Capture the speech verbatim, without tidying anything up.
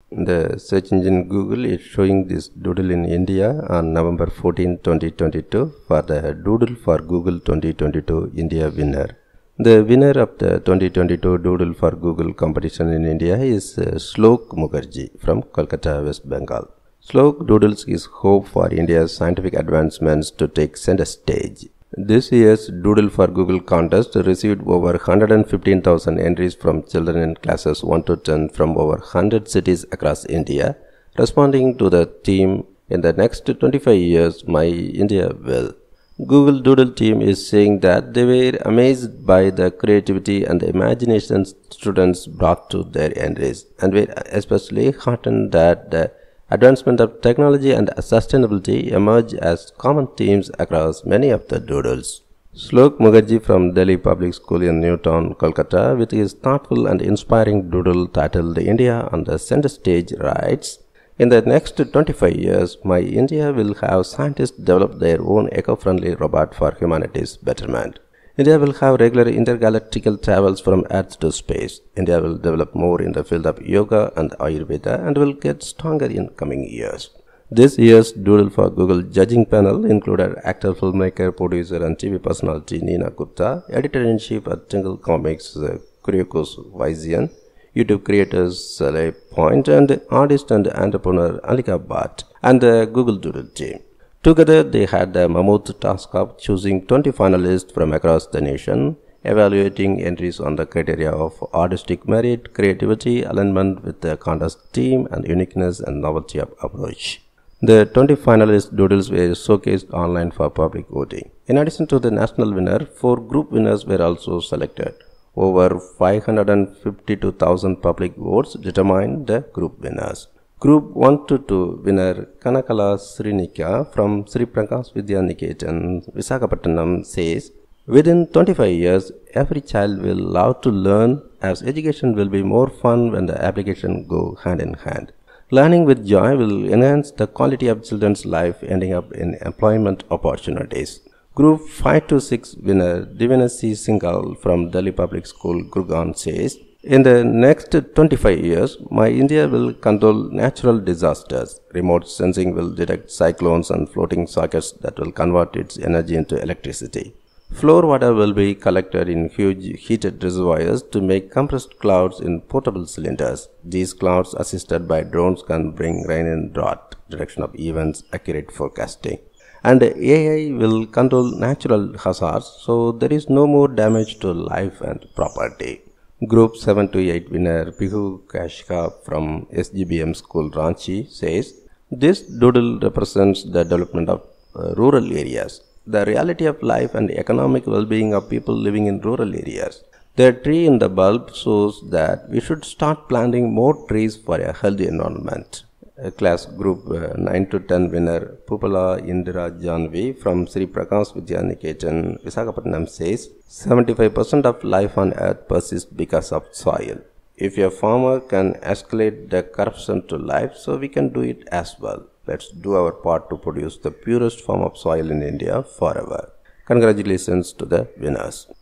The search engine Google is showing this doodle in India on November fourteenth, twenty twenty-two for the Doodle for Google twenty twenty-two India winner. The winner of the twenty twenty-two Doodle for Google competition in India is uh, Shlok Mukherjee from Kolkata, West Bengal. Shlok doodles his hope for India's scientific advancements to take center stage. This year's Doodle for Google contest received over one hundred fifteen thousand entries from children in classes one to ten from over one hundred cities across India, responding to the theme, "In the next twenty-five years, my India will." Google Doodle team is saying that they were amazed by the creativity and the imagination students brought to their entries, and were especially heartened that the advancement of technology and sustainability emerge as common themes across many of the doodles. Shlok Mukherjee from Delhi Public School in Newtown, Kolkata, with his thoughtful and inspiring doodle titled "India on the Center Stage," writes, "In the next twenty-five years, my India will have scientists develop their own eco-friendly robot for humanity's betterment. India will have regular intergalactical travels from Earth to space. India will develop more in the field of yoga and Ayurveda and will get stronger in coming years." This year's Doodle for Google judging panel included actor, filmmaker, producer and T V personality Neena Gupta, editor-in-chief at Jungle Comics uh, Kuryakos Vaisian, YouTube creators Saleh Point, and artist and entrepreneur Alika Bhatt, and the Google Doodle team. Together, they had the mammoth task of choosing twenty finalists from across the nation, evaluating entries on the criteria of artistic merit, creativity, alignment with the contest theme, and uniqueness and novelty of approach. The twenty finalist doodles were showcased online for public voting. In addition to the national winner, four group winners were also selected. Over five hundred fifty-two thousand public votes determined the group winners. Group one to two winner Kanakala Srinika from Sri Prakash Vidya Niketan, Visakhapatnam says, "Within twenty-five years, every child will love to learn, as education will be more fun when the application go hand in hand. Learning with joy will enhance the quality of children's life, ending up in employment opportunities." Group five to six winner Divinasi Singhal from Delhi Public School, Gurgaon says, "In the next twenty-five years, my India will control natural disasters. Remote sensing will detect cyclones and floating sockets that will convert its energy into electricity. Floor water will be collected in huge heated reservoirs to make compressed clouds in portable cylinders. These clouds, assisted by drones, can bring rain in drought, direction of events, accurate forecasting. And A I will control natural hazards, so there is no more damage to life and property." Group seven to eight winner Pihu Kashka from S G B M School, Ranchi says, "This doodle represents the development of uh, rural areas, the reality of life and economic well-being of people living in rural areas. The tree in the bulb shows that we should start planting more trees for a healthy environment." A class group uh, nine to ten winner Pupala Indira Janvi from Sri Prakash Vidya Niketan, Visakhapatnam says, seventy-five percent of life on earth persists because of soil. If a farmer can escalate the corruption to life, so we can do it as well. Let's do our part to produce the purest form of soil in India forever. Congratulations to the winners.